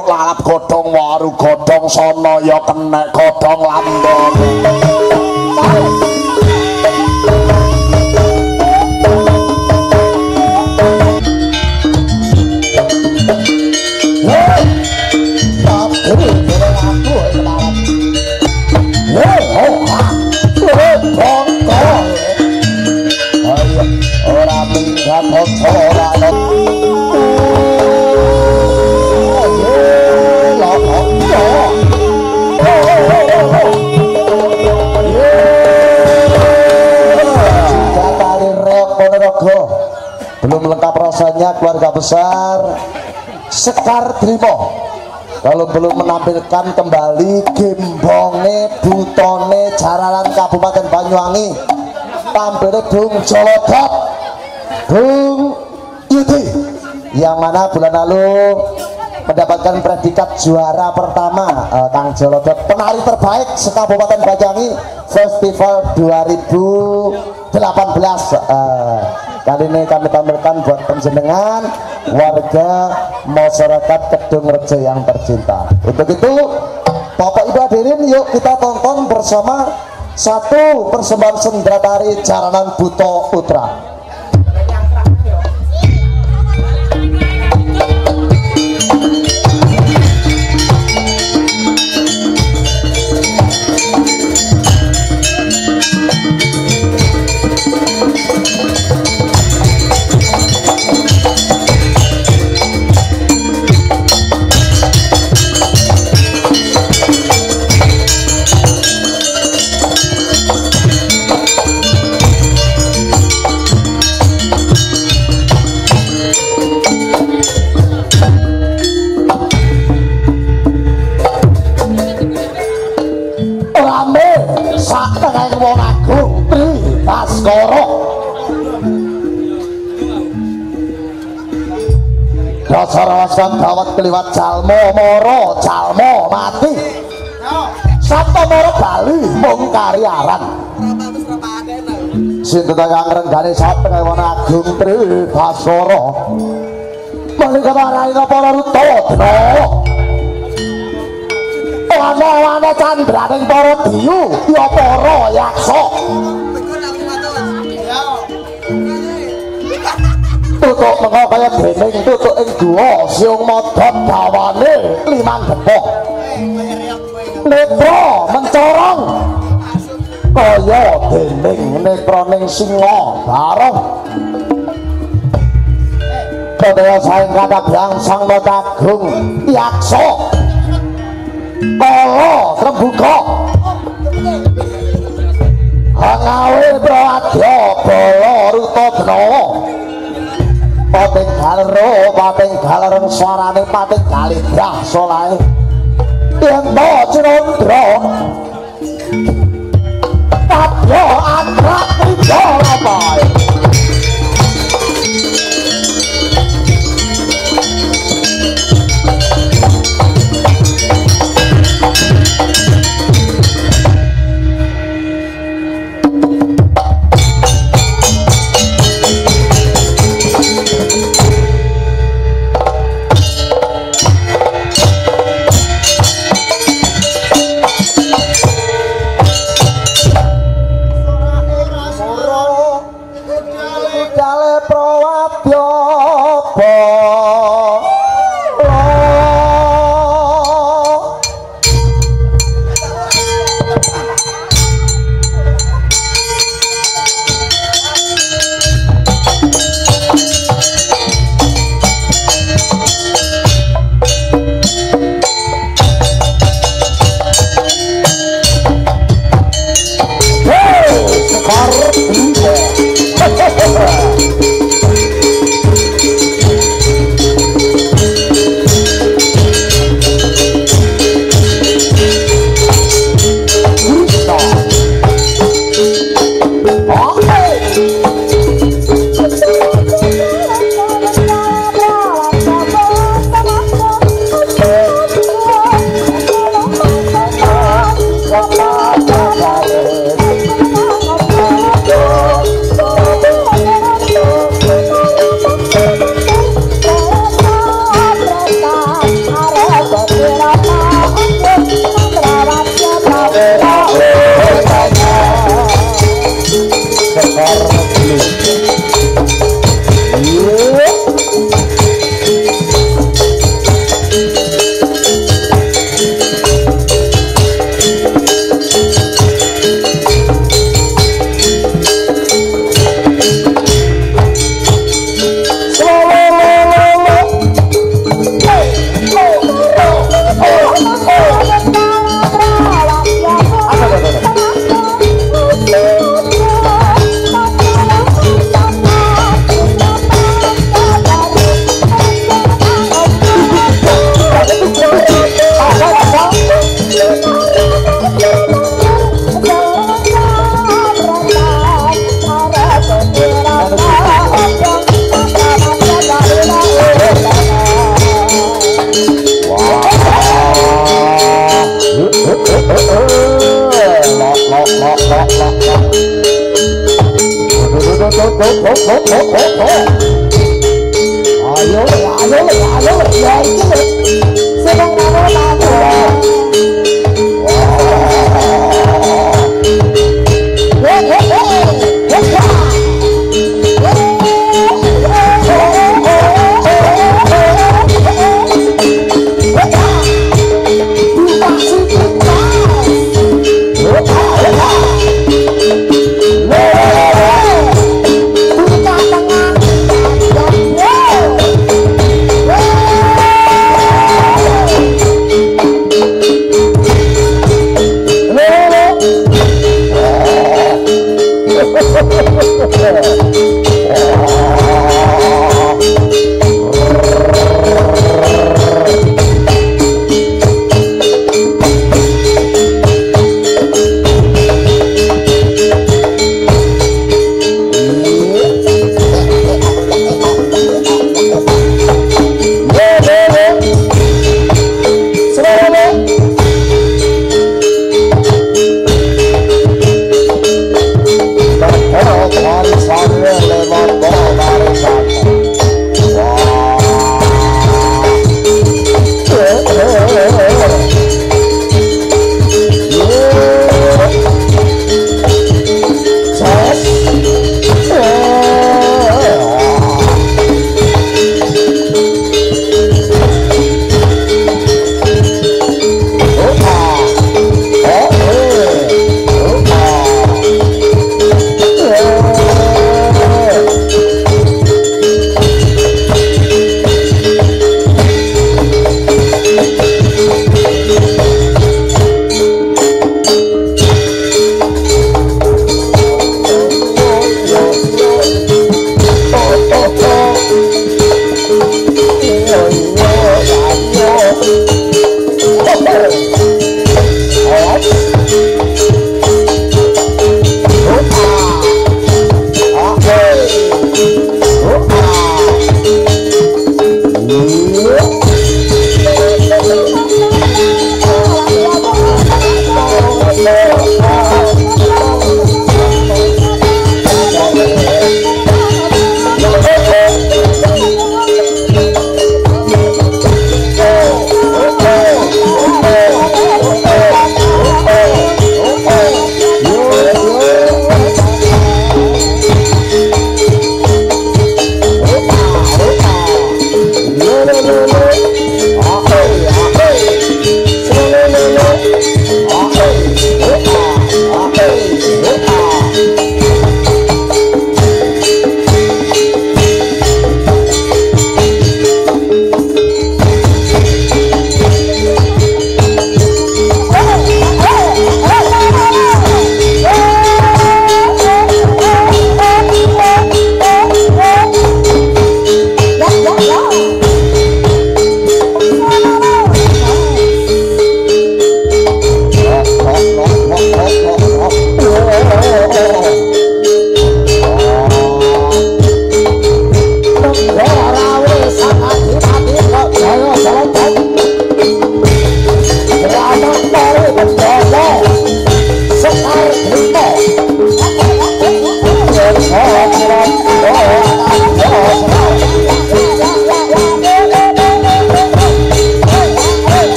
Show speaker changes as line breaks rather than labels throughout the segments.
godhong lalap godhong waru godhong sono ya kenek godhong lambon belum lengkap rasanya keluarga besar Sekar Trimo kalau belum menampilkan kembali Gembonge Butone Jaranan Kabupaten Banyuwangi tampilnya Bung Jolodot Bung Yudi yang mana bulan lalu mendapatkan predikat juara pertama Kang Jolodot penari terbaik se-Kabupaten Banyuwangi Festival 2018 kali ini kami tampilkan buat penjenengan warga masyarakat Kedung Rejo yang tercinta. Untuk itu Bapak Ibu hadirin yuk kita tonton bersama satu persembahan sendera tari Jaranan Buto Putra. Dasar gawat keliwat jalmo moro jalmo mati Sabto moro Bali mung karyaran sinten kang renggane sateng ewon agung Tri Baskara malika marai para ruta dina ana candraning para diyu ya para yaksa tutuk mengo kaya dening tutuk ing guwa siung modot dawane 5 gepok netra mencorong kaya dening netraning singa bareng padha saing kata blangsang Agung yaksa kala trembuka hangawe prawadya bala ruta denawa pating galero pating galereng suarane pating galidrah solahe yen to cinandra padha atrak ridho bae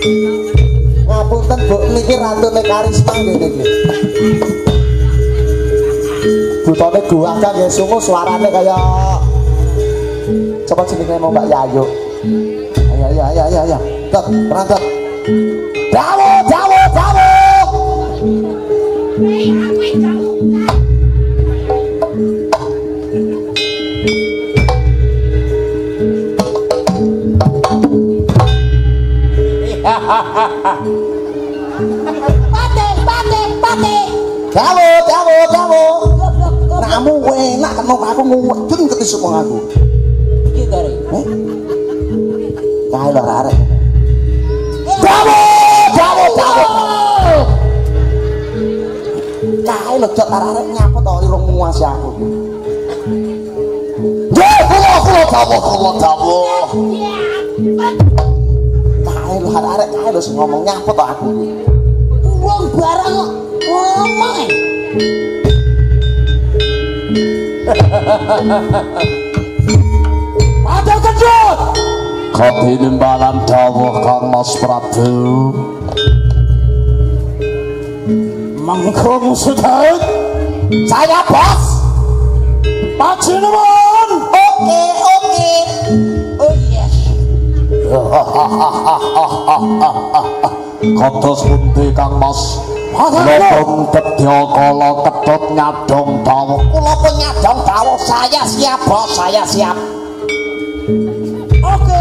Ngapunten Bu, niki Ratune Karisma ngene iki. Butone guwangga nggih sungu suarane kaya coba jenenge mau Mbak Yayu. Ayo. Tet, berangkat. Dawo. Pate. Dawo. Namu enak kena aku ngweden ketisuk wong aku. Iki kare. Kae lho arek. Dawo. Kae lho jek arek nyapet to irung muasi aku. Nggih, kula dawo. Kae lho arek kae lho sing ngomong nyapet to aku. Wong barang ngomong. Ada kejut. Katinimbalan dawuh Kang Mas Prabu. Mangkung sudah. Saya bos. Panjenengan. Oke. Oh yes. Kados pundi Kang Mas? Lopong kedya kala ketut nyadong dawuh. Kula pun nyadong dawuh. Saya siap bos, saya siap. Oke.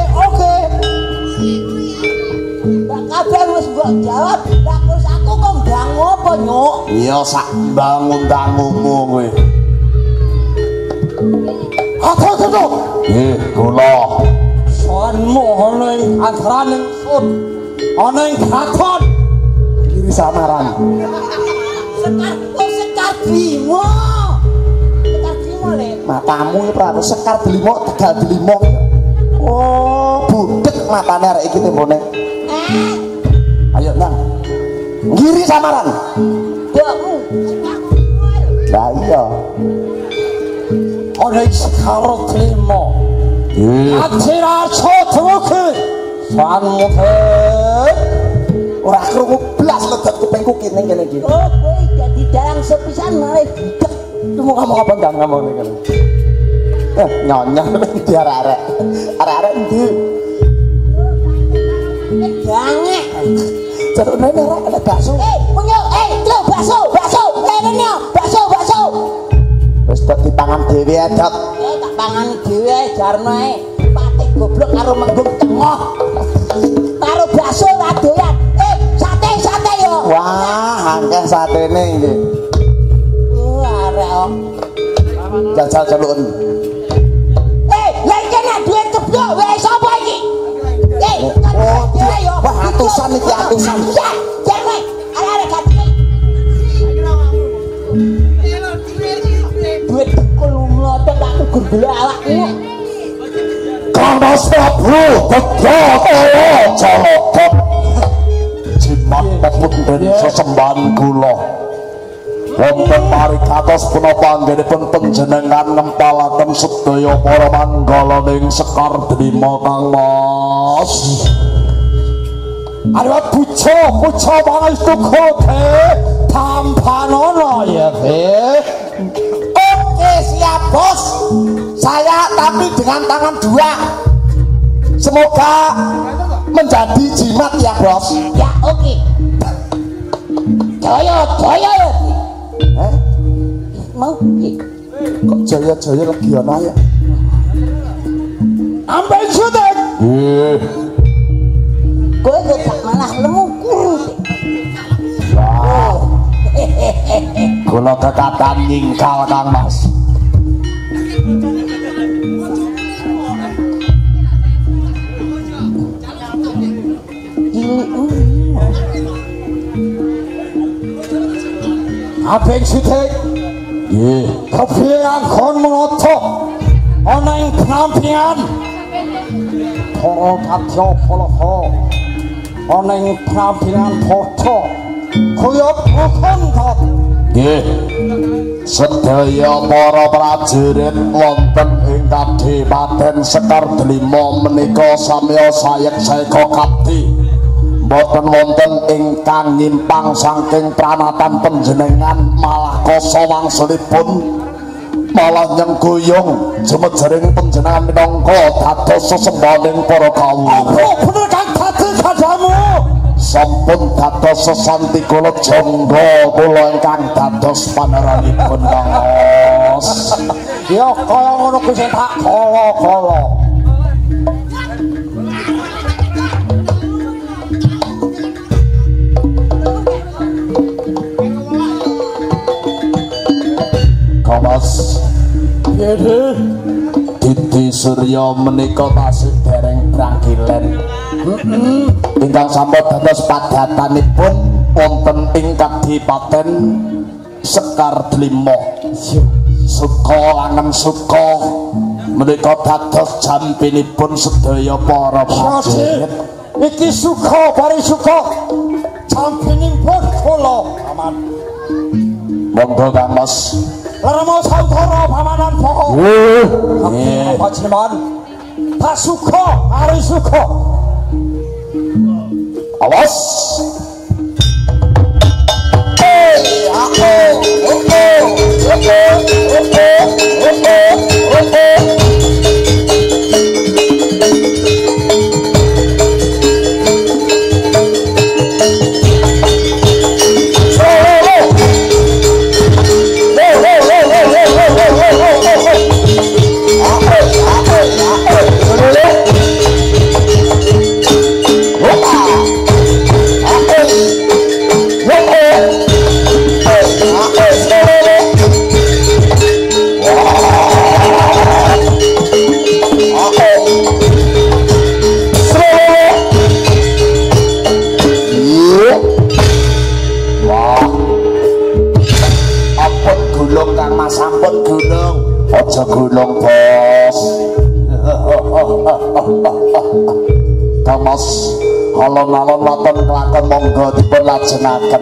Mbak kabar wis mbok jawab. Lah terus aku kok ndang apa, Nyuk? Iya sak bangun-bangunmu kowe. Aku ketut. Nggih, kula. Soanmu ana ing antaraning sun. Ana ing katon. Kiri samaran. Sekar Bimo le. Matamu iki Prabu Sekar Bimo tegal Bimo. Oh, budek matane arek iki tembone. Ayo nang. Kiri samaran. Mbokmu Lah iya. Ana Sekar Bimo. Atira chotoke. Sanmu ora krungu blas ledet kupingku kene kene iki. Oh, kowe dadi dalang sepisan malah budek. Temu kamu apa enggak ngomong iki? Nyonya di arek-arek. Arek-arek ndi? Banget. Jarune arek ada bakso. Punyo, lho bakso. Rene bakso. Wis tak dipangan dhewe adot. Tak pangan dhewe jarno ae. Pati goblok karo menggung tengah. Karo bakso ra doyan. Sate yo. Wah, angkeh satene iki. Arek om. Jajal celukun. Lha iki nek duit ceblok wae sapa iki? Wah, atusan iki atusan. Ya, jangan. Arek gak duit kul mlotot aku gendel awakmu. Kang Mas Prabu, tegak colokot. Jimat pepunden sesembahan kula. Wonten parikatos punapa anggenipun panjenengan ngempalaken sedaya para manggala ning Sekar Bimo Kang Mas. Arep puja pangestu kote tampanono ya Be. Oke siap bos. Saya tapi dengan tangan dua. Semoga menjadi jimat ya bos. Ya oke. Jaya ya. Mau kok jaya lagi ana ya. Ambil syuting. Kowe kok malah lemu kuru. Wah. Kula kekatan nyingkal Kang Mas. Apik sithik. Nggih, kepiye kon menawa ana ing penampian. Para kadya palaha. Ana ing penampian foto. Kaya prokon to. Nggih. Sedaya para prajurit wonten ing Kadipaten Sekar Bimo menika samya sayek-sayek kapti Boten wonten ingkang nyimpang saking pranatan panjenengan malah koso wangsulipun malah nyenggoyong jemejering panjenengan minangka dados sesembahaning para kawula. Apa bener kang dadi kadamu? Sampun dados sesanti kula jangga kula ingkang dados paneranipun Kangos. Ya kaya ngono kuwi sing tak kala-kala. Kangos. Didi Surya menika tasih dereng prangkilen. Ingkang sampun dados padatanipun wonten ing Kadipaten Sekar Dlima. Suka langen suka menika dados jampinipun sedaya para prajurit. Iki suka bari suka jampinipun kula aman. Monggo Kangos. Larama sautara pamanan pokok. Nggih, panjenengan. Tak suka, ari suka. Awas. Sampun gunung, aja gunung bos. Kangos, alon-alon waton kelakon monggo dipun lajengaken.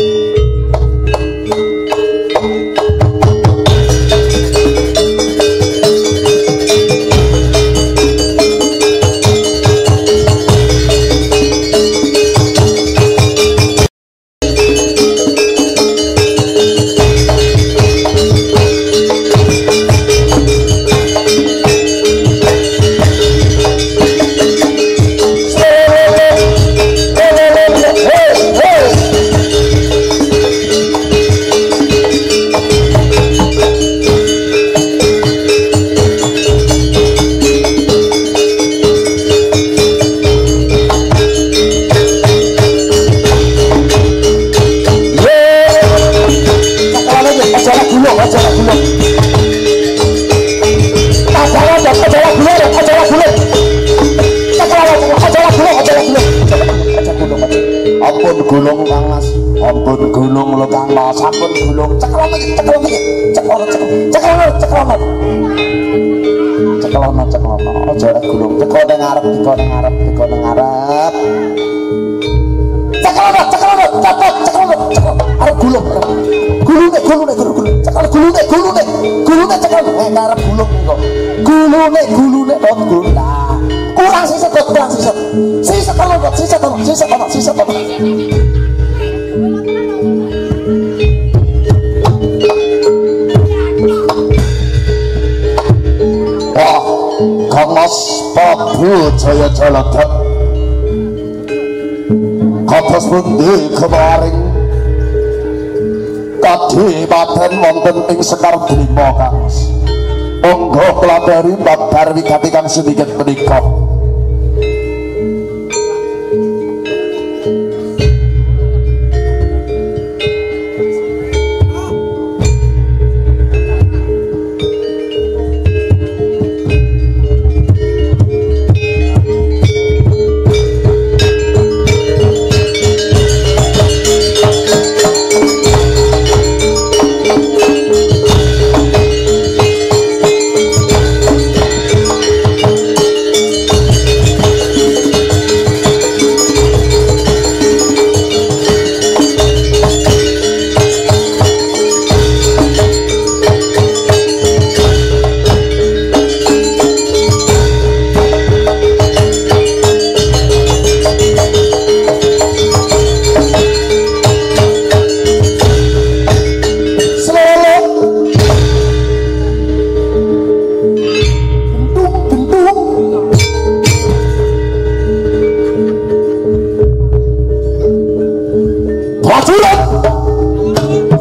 Ampun gulung Kangmas, ampun gulung lho Kangmas, ampun gulung. Ceklono, aja ora gulung. Teko ning ngarep, teko ning ngarep. Ceklono, arep gulung. Gulune, ceklono. Ngarep gulung kok. Gulune, tot gulung. Kurang sisik. Sisik kono. Wah, Kangmas Prabu Jaya Jaladat. Kados pundi kemaring Kadipaten wonten ing Sekar Dlima Kangmas. Monggo pelabari babar wigati kang sedikit menika.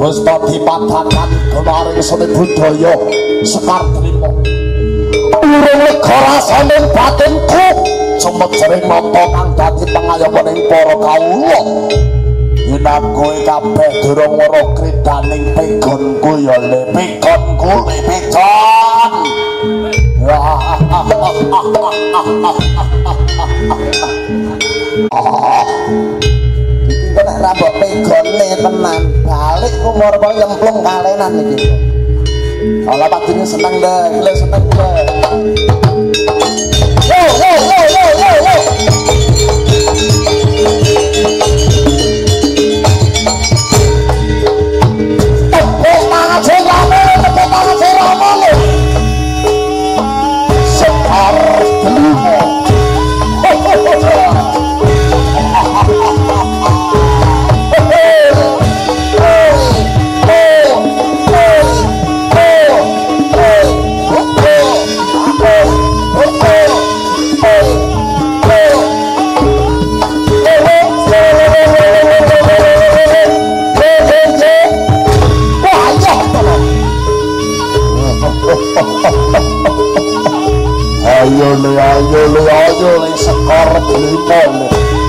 wis dadi padanan kemaring seni budaya Sekar Trima urung lega rasaning batinku sumejering mata kang dadi pengayomaning para kawula yen kowe kabeh durung weruh kridaning pegonku ya le pegonku le pegon iki nek rambok pegone tenan balik umur kok nyemplung kalenan iki ala padine seneng deh iki seneng deh yo ayo le Sekar Trima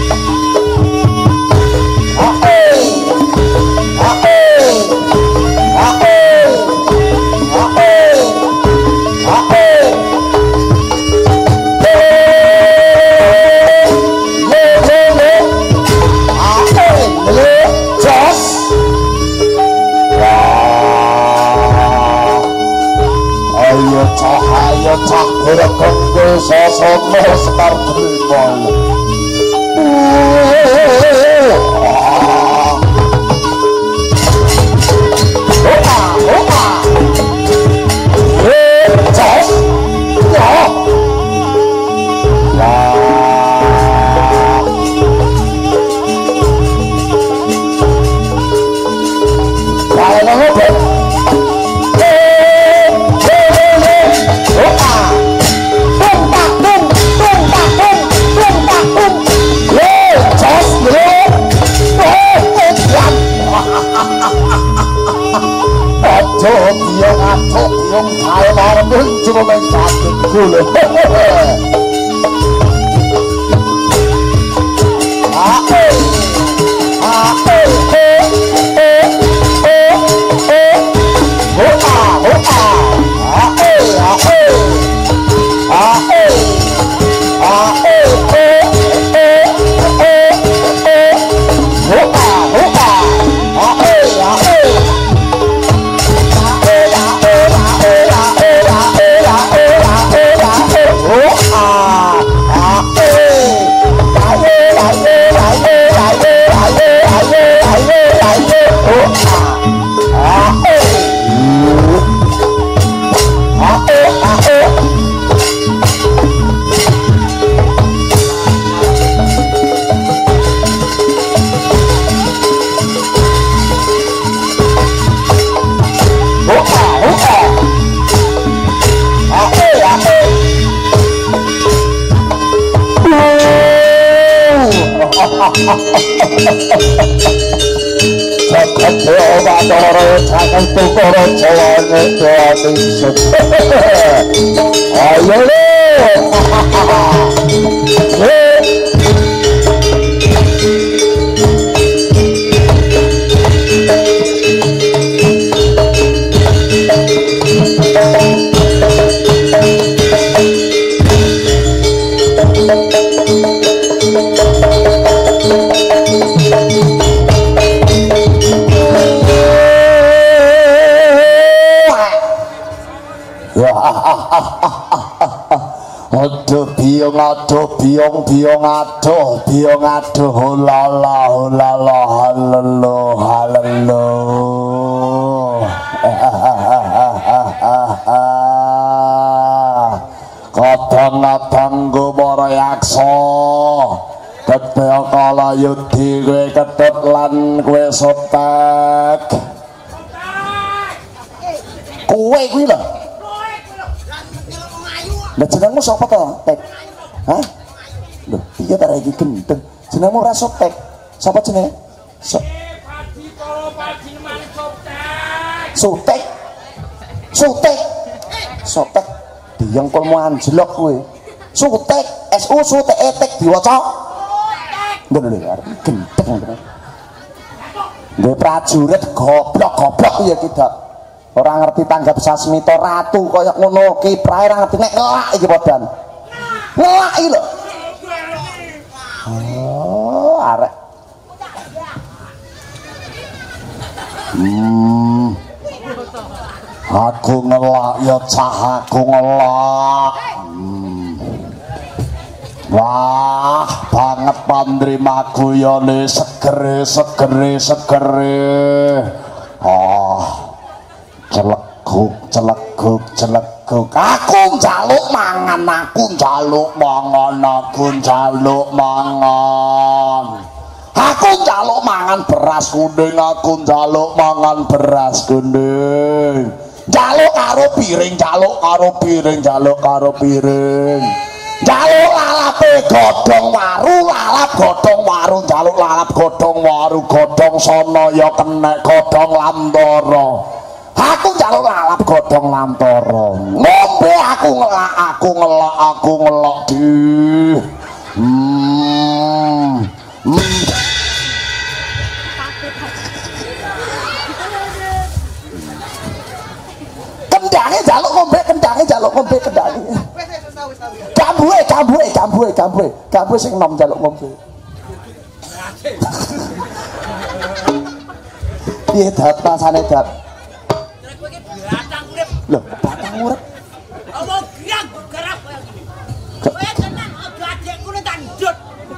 ayo cah berekonggo sosokno Sekar Trima biong kaya marah muncul main sakit kule biong aduh hulala haleluh kadang-kadang gumara yaksa ketea kala yudi kowe ketut lan kowe sotek kowe kuwi lho lha jenengmu sapa to tek hah lho iya ta iki gendeng jenengmu ora sotek sapa jenenge Sutek. Sutek. Sotek diyengkulmu anjlok kowe. Sutek, SU sutek etek diwaca. Ngono lho arep gendeng tenan. Nggih prajurit goblok-goblok ya kita. Ora ngerti tanggap sasmita ratu kaya ngono kiprahe ora ngerti nek ngelak iki podan. Ngelak iki lho. Oh, arek. Aku ngelak ya cah aku ngelak. Wah, banget pandrimaku ya le segere. Celeguk. Aku njaluk mangan. Aku njaluk mangan beras kuning, Njaluk karo piring, njaluk karo piring. Njaluk lalape godhong waru, njaluk lalap godhong waru, godhong sono ya kenek godhong lantara. Aku njaluk lalap godhong lantara. Ngombe aku ngelak di. Kendange jaluk ngombe. Kambuhe sing nom jaluk ngombe. Piye dat rasane dat? Lho, batang urip.
Apa giang garap kaya ngene. Kowe tenan aja adekku tak ndut.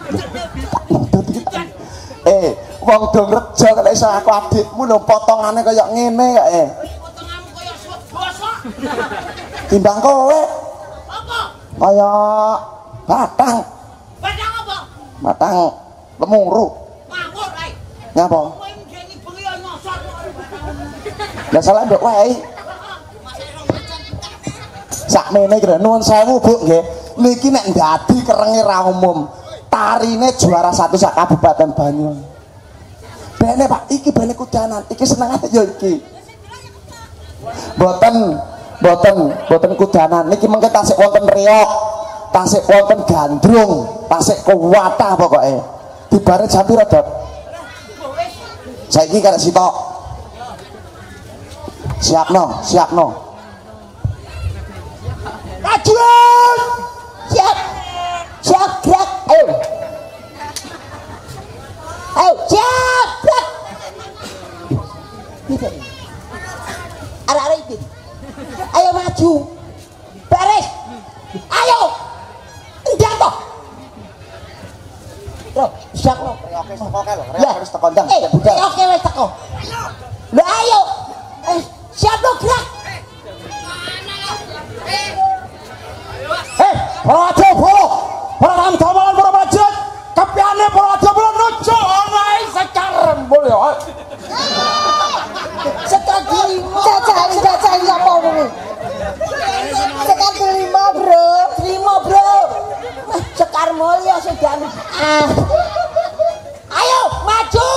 Wong dong rejo kok iso aku adikmu lho potongane kaya ngene kok
Potonganmu kaya suwek bosok.
Timbang kowe.
Apa?
Kaya batang.
Batang apa?
Batang lemuru.
Ngawur ae.
Nyapa?
Kowe ngene bengi yo nyosor.
Lah salah nduk wae. Sakmene kira nuwun sewu Bu nggih. Niki nek dadi kerenge ra umum. Tarine juara 1 sak Kabupaten Banyuwangi. Bene Pak, iki bene kudanan. Iki senengane ya iki. Boten kudanan. Niki mengke tasik wonten reok, tasik wonten gandrung, tasik kuwatah pokoke. Dibare jam pira, Dok? Saiki karek sitok. Siapno. Majuan. Siap gerak. Ayo, siap gerak. Arek-arek iki. Ayo maju. Baris. Ayo. Ndang to. Loh, siap lo. Oke, teko kae lho. Wis teko ndang. Oke, wis teko. Lho ayo. Siap lo gerak. Raja Polo. Para tambalan para prajurit. Kepiane para raja Polo nuju ana ing Sekar Mulya. Sekar Delima. Cacah apa kuwi? Sekar Delima, Bro. Sekar Mulya sudah. Ayo maju.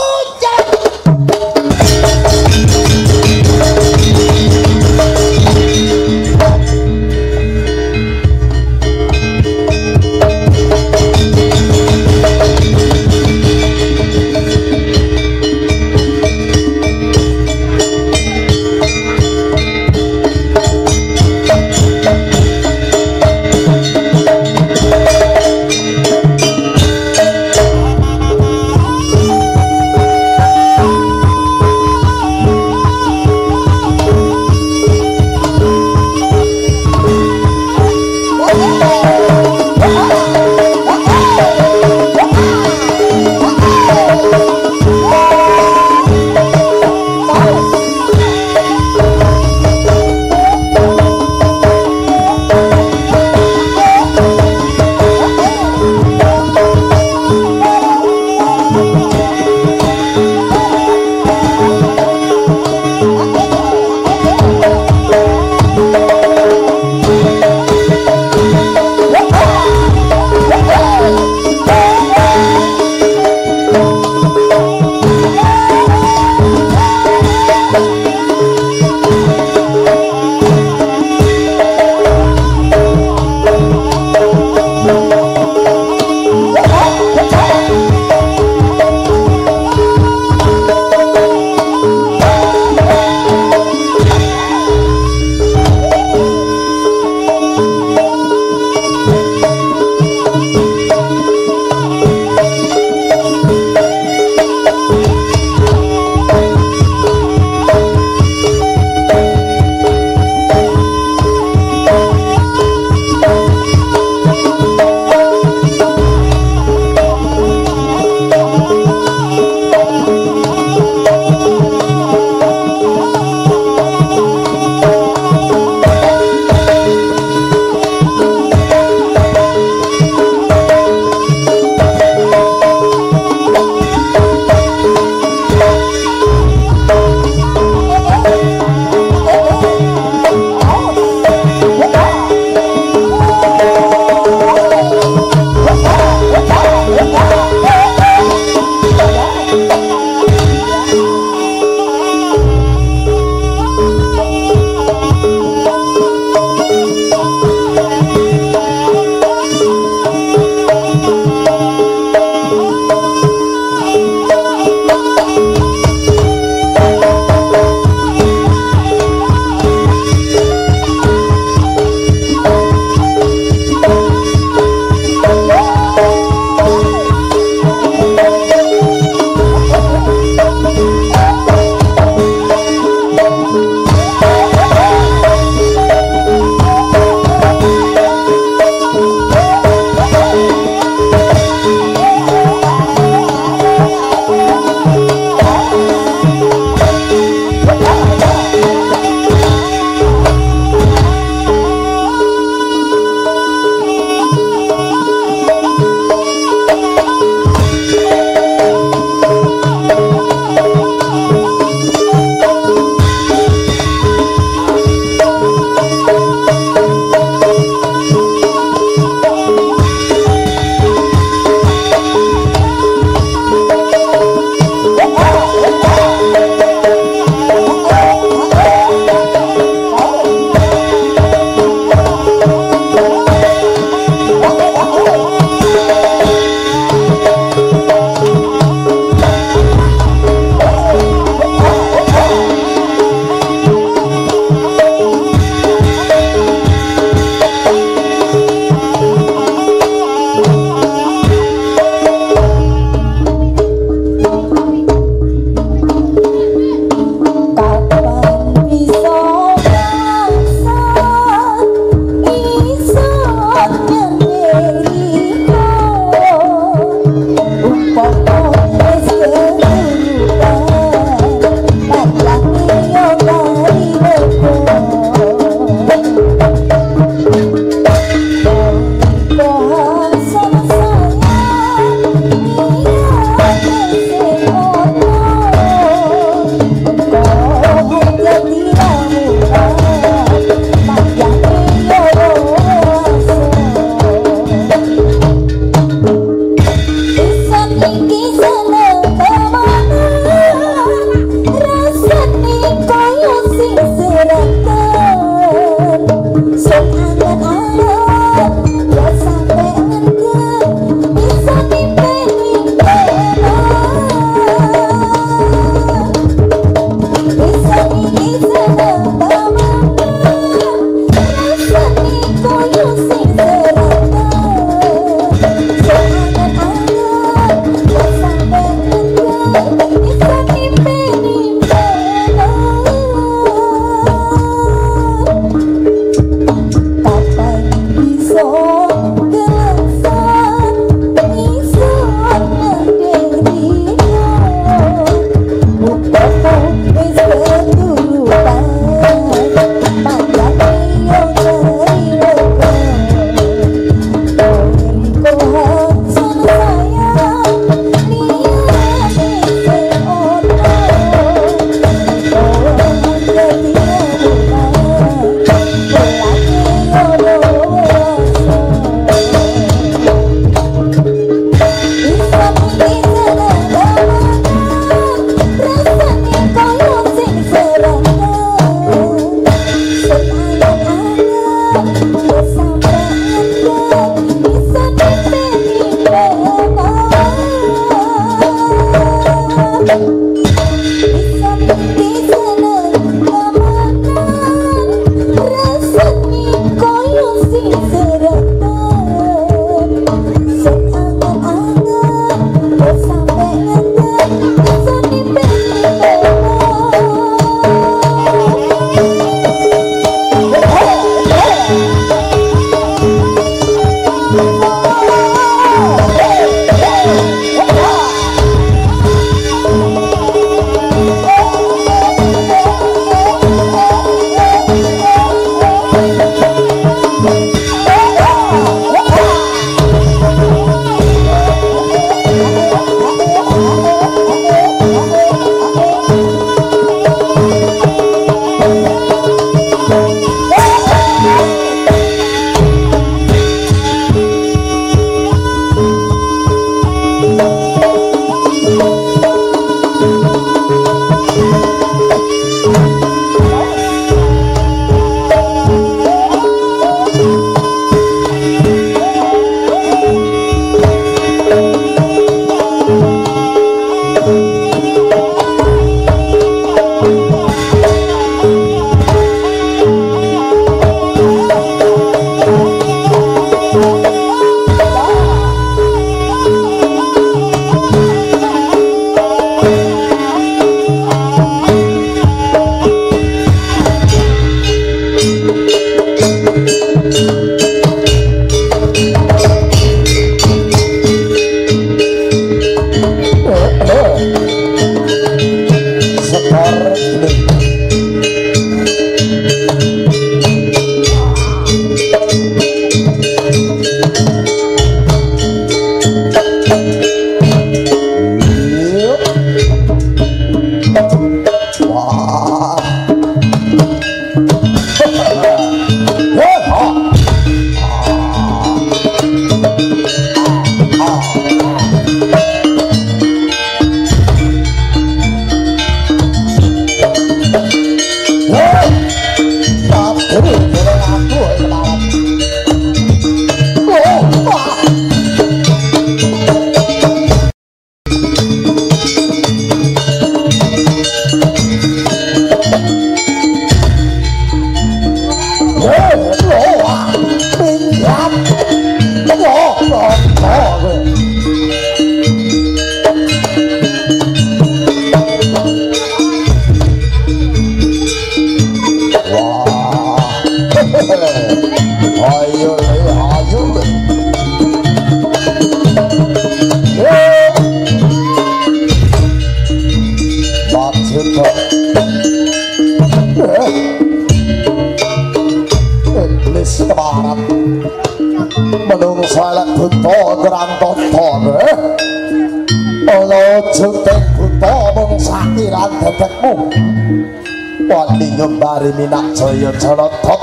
Nyembari minak jaya colotot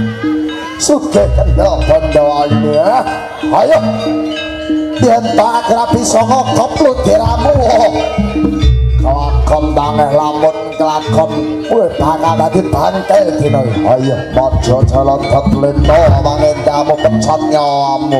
suge kena bandawannya ayo yen tak rapi songo koplut diramu kelakon tangeh lamun kelakon kuwi bakal dadi bangke dina ayo maja colotot leno mangendamu pecat nyamu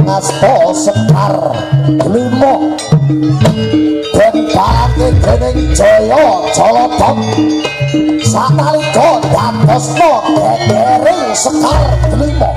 ngasta Sekar Limo den barake dening Jaya Jolodok sanalika dadosna gedering Sekar Limo.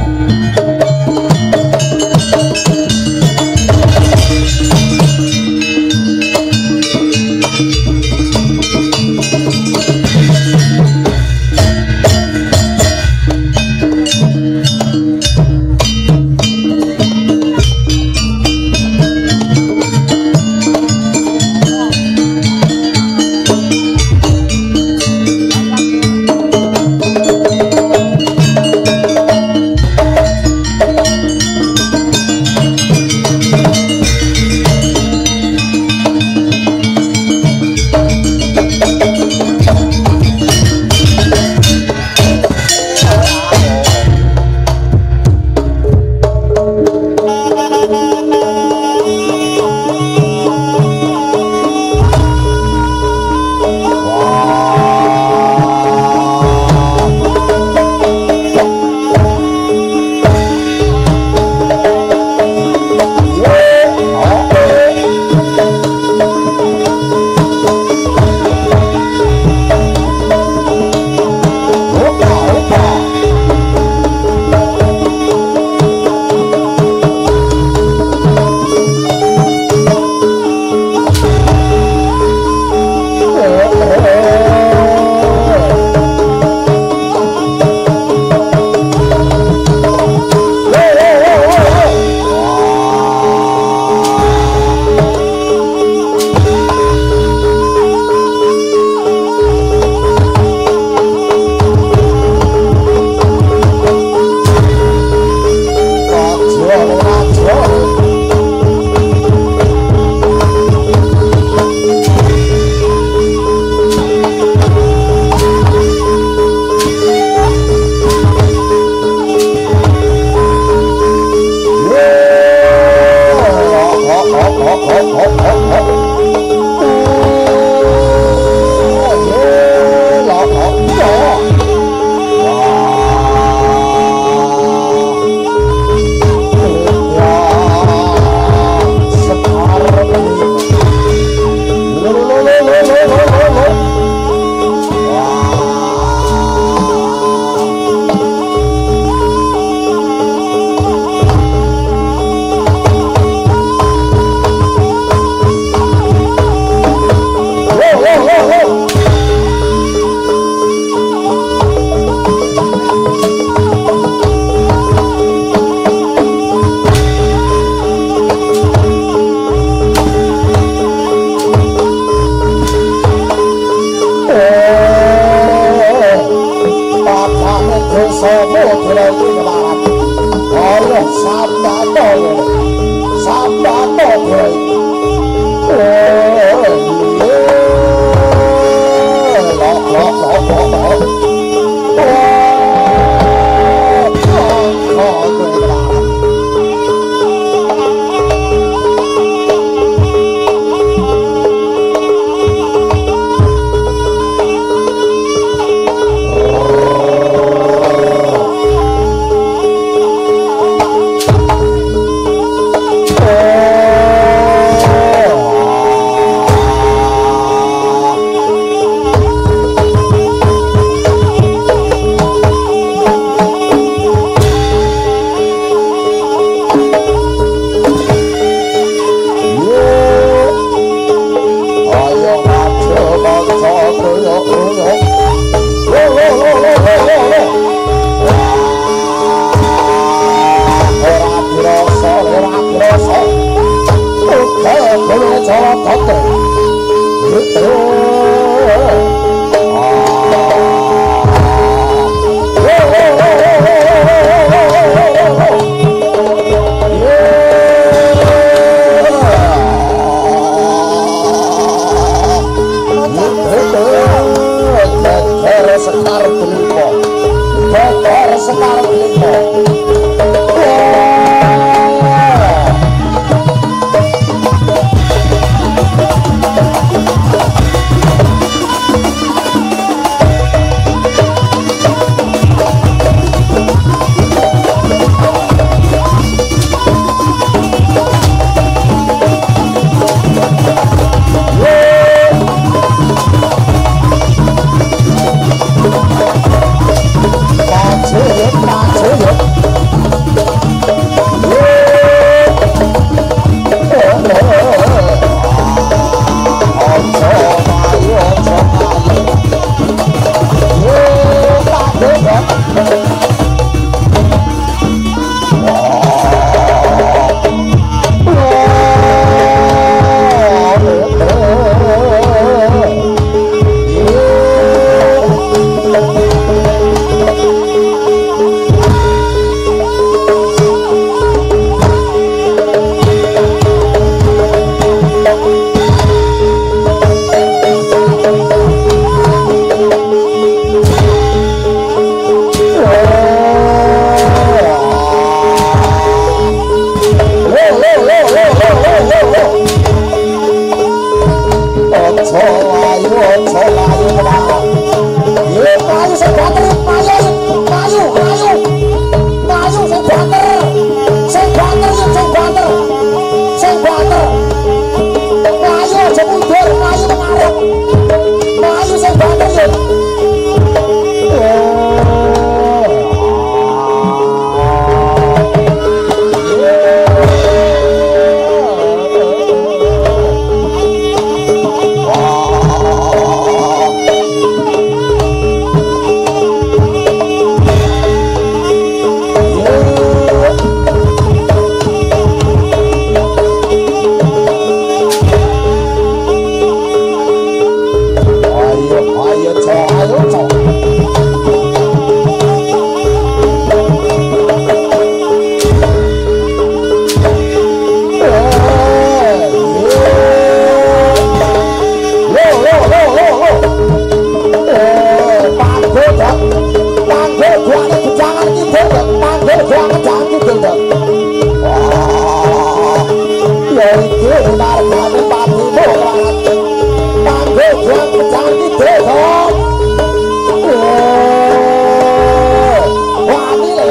iki margane patimu kanggo jang pecah desa wani le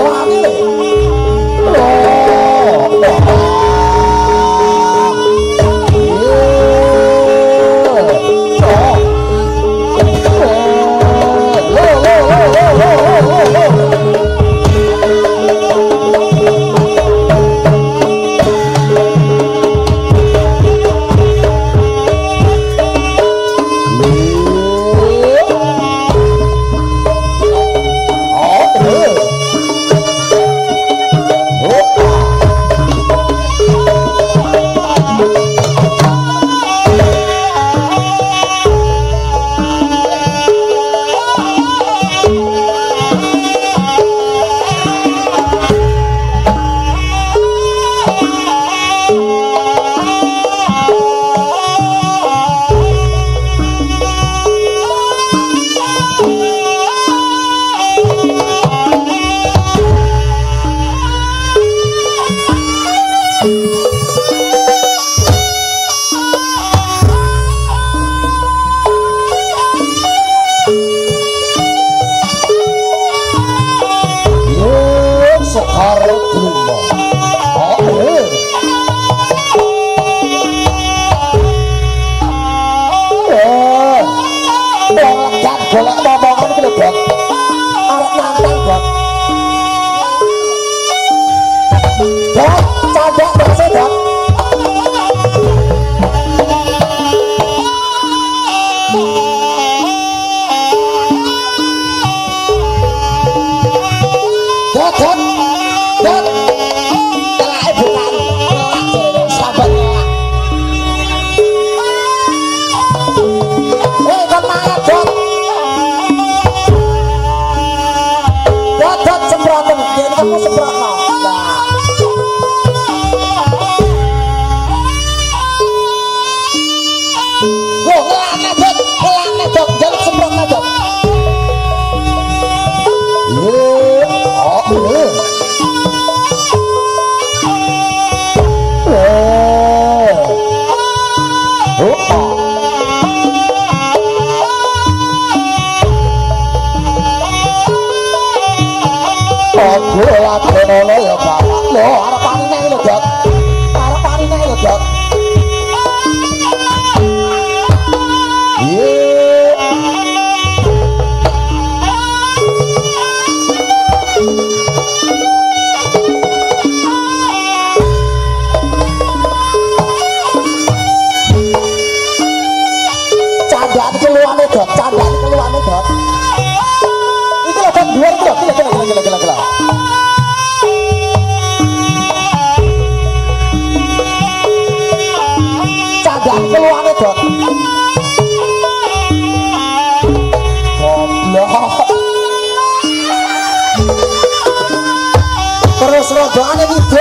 terus rodane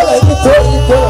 idul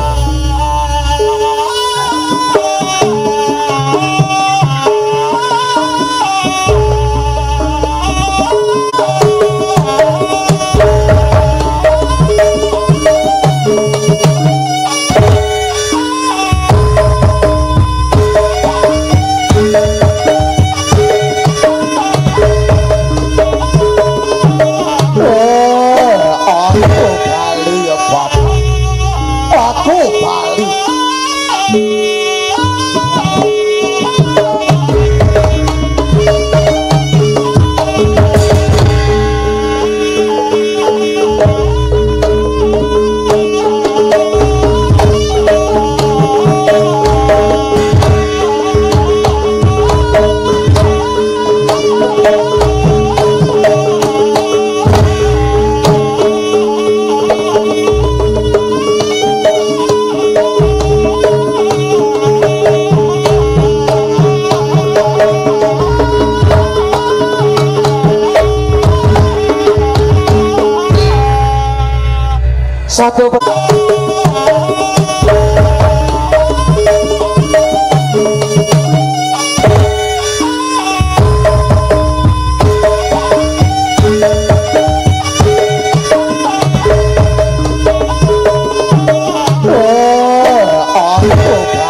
Oh,